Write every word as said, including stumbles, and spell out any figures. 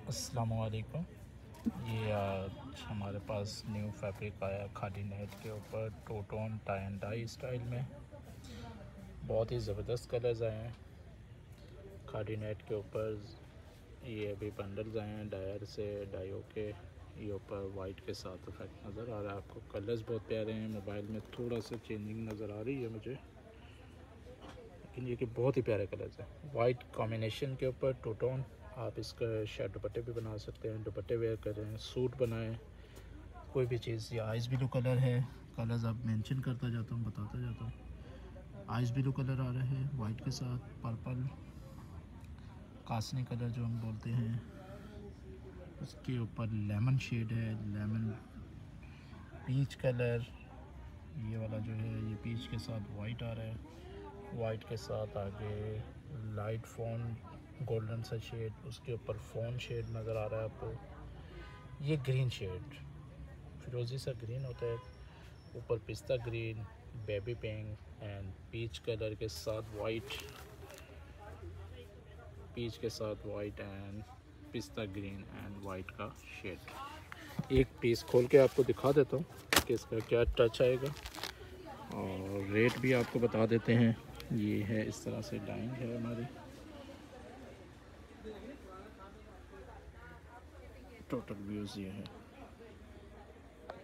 अस्सलाम वालेकुम। ये आज हमारे पास न्यू फैब्रिक आया खादी नेट के ऊपर two tone tie and dye style में। बहुत ही ज़बरदस्त कलर्स आए हैं खादी नेट के ऊपर। ये अभी बंडल्स आए हैं डायर से डाई होके। ये ऊपर वाइट के साथ इफेक्ट नज़र आ रहा है आपको। कलर्स बहुत प्यारे हैं। मोबाइल में थोड़ा सा चेंजिंग नज़र आ रही है मुझे, लेकिन ये कि बहुत ही प्यारे कलर्स हैं। वाइट कॉम्बिनेशन के ऊपर टू टोन। आप इसका शर्ट दुपट्टे भी बना सकते हैं, दुपट्टे वेयर करें, सूट बनाएं, कोई भी चीज़। ये आइस ब्लू कलर है। कलर्स अब मेंशन करता जाता हूँ, बताता जाता हूँ। आइस ब्लू कलर आ रहा है वाइट के साथ, पर्पल कासनी कलर जो हम बोलते हैं, उसके ऊपर लेमन शेड है, लेमन पीच कलर। ये वाला जो है ये पीच के साथ वाइट आ रहा है, वाइट के साथ आगे लाइट फोन गोल्डन सा शेड, उसके ऊपर फ़ोन शेड नज़र आ रहा है आपको। ये ग्रीन शेड फिरोज़ी सा ग्रीन होता है, ऊपर pista green, baby pink and peach colour के साथ वाइट, पीच के साथ white and pista green and white का शेड। एक पीस खोल के आपको दिखा देता हूँ कि इसका क्या टच आएगा, और रेट भी आपको बता देते हैं। ये है इस तरह से डाइंग है हमारी। टोटल व्यूज़ ये है।